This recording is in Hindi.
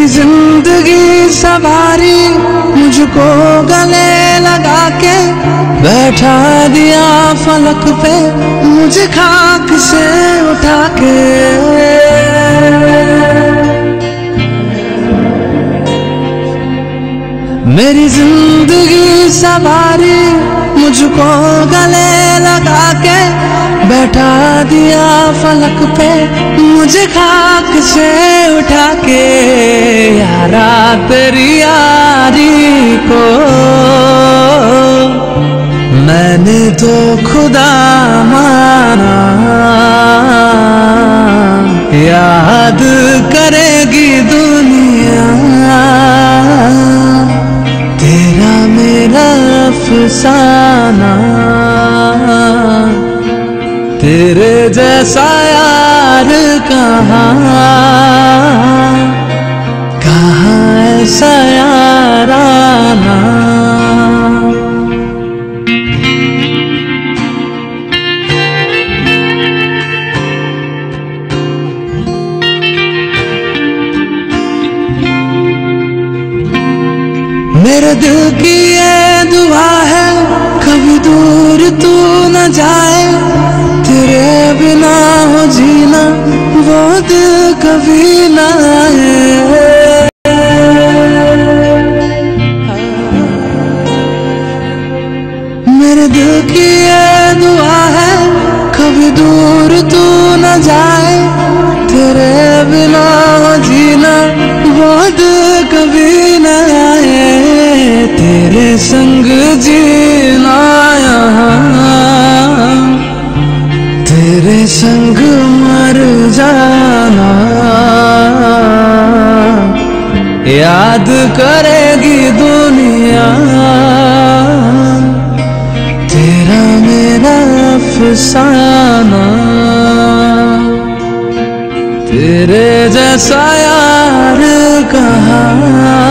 जिंदगी सवारी मुझको गले लगा के बैठा दिया फलक पे मुझे खाक से उठा के। मेरी जिंदगी सवारी मुझको गले लगा के बैठा दिया फलक पे मुझे खाक से उठा के। यारा तेरी यारी को मैंने तो खुदा माना, याद करेगी दुनिया तेरा मेरा अफसाना। तेरे जैसा यार कहाँ ऐसा यार आना। मेरे दिल की ये दुआ है कभी दूर तू न जाए, तेरे बिना हो जीना वो दिल कभी न आए। मेरे दिल की ये दुआ है कभी दूर तू न जाए, तेरे बिना हो जीना वो दिल कभी न आए। तेरे संग जीना यहाँ तेरे संग मर जाना, याद करेगी दुनिया तेरा मेरा अफसाना। तेरे जैसा यार कहाँ